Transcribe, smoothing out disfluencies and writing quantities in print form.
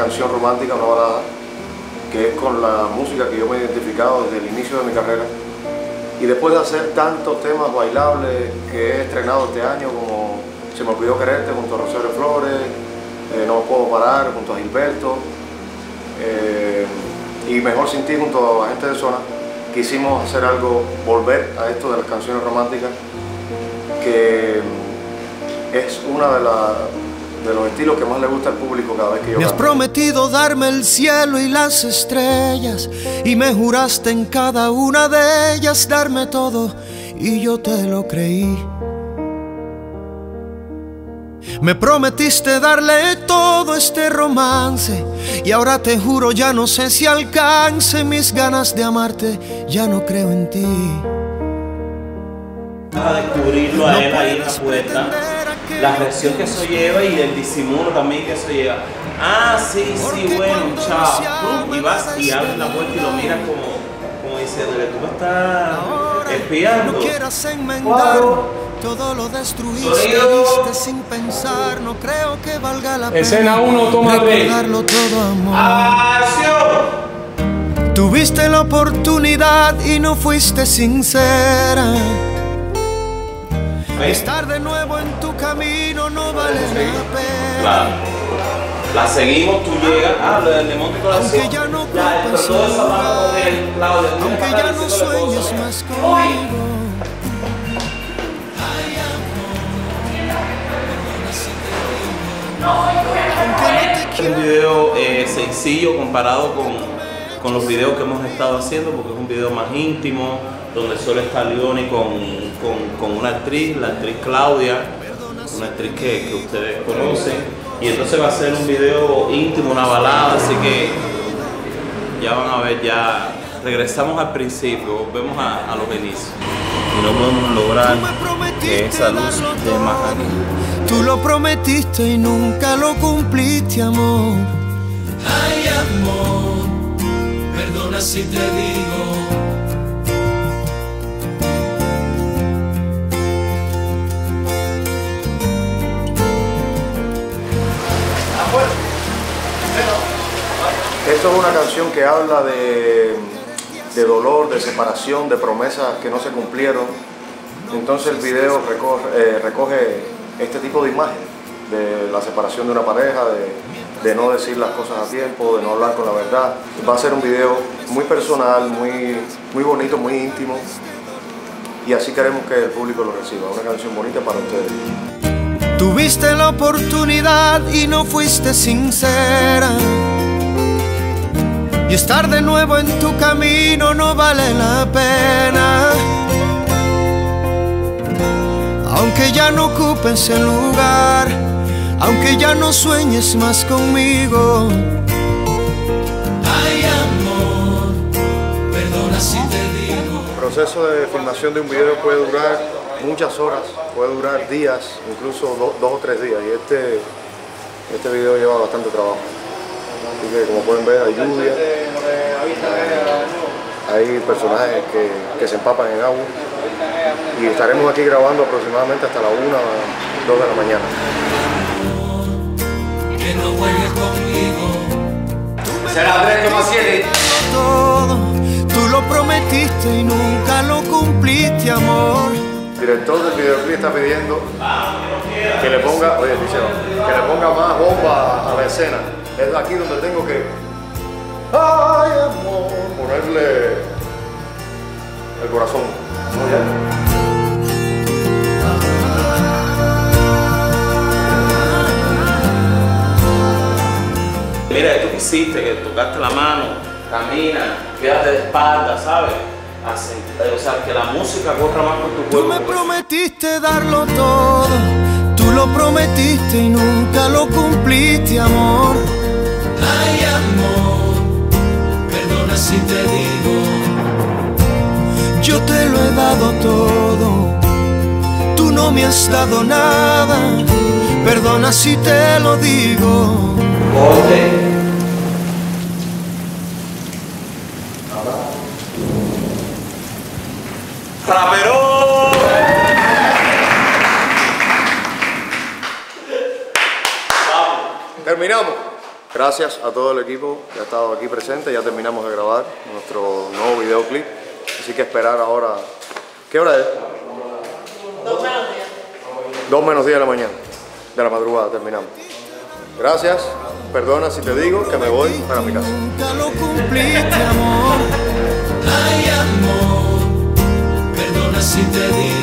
canción romántica, una balada, que es con la música que yo me he identificado desde el inicio de mi carrera. Y después de hacer tantos temas bailables que he estrenado este año, como Se me olvidó quererte junto a Rosario Flores, No me puedo parar junto a Gilberto, y Mejor sin ti junto a Gente de Zona, quisimos hacer algo, volver a esto de las canciones románticas, que es una de los estilos que más le gusta al público cada vez que yo canto. Me has prometido darme el cielo y las estrellas, y me juraste en cada una de ellas darme todo, y yo te lo creí. Me prometiste darle todo este romance, y ahora te juro ya no sé si alcance mis ganas de amarte, ya no creo en ti. A descubrirlo a él ahí en la puerta, la reacción que eso lleva y el disimulo también que eso lleva. Ah, sí, bueno, chao. Y vas y abres la puerta y lo miras como diciéndole, tú me estás espiando. No quieras enmendar todo lo destruiste, diste sin pensar, no creo que valga la pena. Escena 1, toma 3. Recordarlo todo, amor. ¡Acción! Tuviste la oportunidad y no fuiste sincera. Estar de nuevo en tu camino no vale la pena. Claro. La seguimos, tú llegas, le monto corazón. Aunque ya no ocupes el lugar, aunque ya no sueñes más conmigo. Es un video sencillo comparado con los videos que hemos estado haciendo, porque es un video más íntimo, donde solo está Leoni con una actriz, la actriz Claudia, una actriz que ustedes conocen, y entonces va a ser un video íntimo, una balada, así que ya van a ver, ya regresamos al principio, volvemos a los inicios, y no podemos lograr que esa luz dé más aquí. Tú lo prometiste y nunca lo cumpliste, amor. Ay, amor, perdona si te digo. Esto es una canción que habla de dolor, de separación, de promesas que no se cumplieron. Entonces el video recoge este tipo de imagen de la separación de una pareja, de no decir las cosas a tiempo, de no hablar con la verdad. Va a ser un video muy personal, muy bonito, muy íntimo, y así queremos que el público lo reciba. Una canción bonita para ustedes. Tuviste la oportunidad y no fuiste sincera, y estar de nuevo en tu camino no vale la pena. Aunque ya no ocupes el lugar, aunque ya no sueñes más conmigo. Ay, amor, perdona si te digo. El proceso de filmación de un video puede durar muchas horas, puede durar días, incluso dos o tres días, y este video lleva bastante trabajo. Así que como pueden ver, hay lluvia, hay personajes que se empapan en agua, y estaremos aquí grabando aproximadamente hasta la 1 o 2 de la mañana. Que no juegues conmigo. Será 3,7. Todo, tú lo prometiste y nunca lo cumpliste, amor. El director del videoclip está pidiendo que le ponga, oye, que le ponga más bomba a la escena. Es aquí donde tengo que, ay, amor, ponerle el corazón. ¿No, ya? Mira, tú quisiste, que tocaste la mano, camina, quédate de espalda, ¿sabes? O sea, que la música corra más por tu Tú cuerpo. me prometiste darlo todo, tú lo prometiste y nunca lo cumpliste, amor. Ay, amor, perdona si te digo. Yo te lo he dado todo, tú no me has dado nada, perdona si te lo digo. Corte. ¡Rapero! Terminamos. Gracias a todo el equipo que ha estado aquí presente. Ya terminamos de grabar nuestro nuevo videoclip. Así que esperar ahora. ¿Qué hora es? 2 menos 10. 2 menos 10 de la mañana. De la madrugada terminamos. Gracias. Perdona si te digo que me voy para mi casa. Nunca lo cumpliste, amor. Ay, amor, perdona si te digo